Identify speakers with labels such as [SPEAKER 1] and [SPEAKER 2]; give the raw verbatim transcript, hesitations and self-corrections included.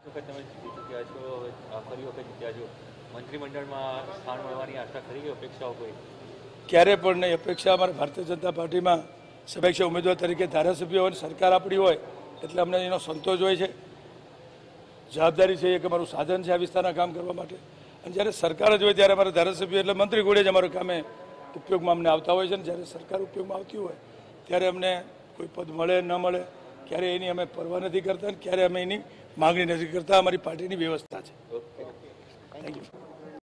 [SPEAKER 1] વખત તમે જીતી ચૂક્યા છો, ફરી વખત જીત્યા છો, મંત્રીમંડળમાં સ્થાન મળવાની આશા ખરી કે અપેક્ષાઓ કોઈ?
[SPEAKER 2] ક્યારે પણ નહીં. અપેક્ષા અમારા ભારતીય જનતા પાર્ટીમાં સપેક્ષા ઉમેદવાર તરીકે ધારાસભ્ય હોય, સરકાર આપણી હોય એટલે અમને એનો સંતોષ હોય છે. જવાબદારી છે એક અમારું સાધન છે આ વિસ્તારના કામ કરવા માટે. અને જ્યારે સરકાર જ હોય ત્યારે અમારા ધારાસભ્ય એટલે મંત્રી ગોળે જ અમારું કામે ઉપયોગમાં અમને આવતા હોય છે. ને જ્યારે સરકાર ઉપયોગમાં આવતી હોય ત્યારે અમને કોઈ પદ મળે ન મળે ક્યારે એની અમે પરવા નથી કરતા, ક્યારે અમે એની માગણી નથી કરતા. અમારી પાર્ટીની વ્યવસ્થા છે.
[SPEAKER 1] Okay, thank you.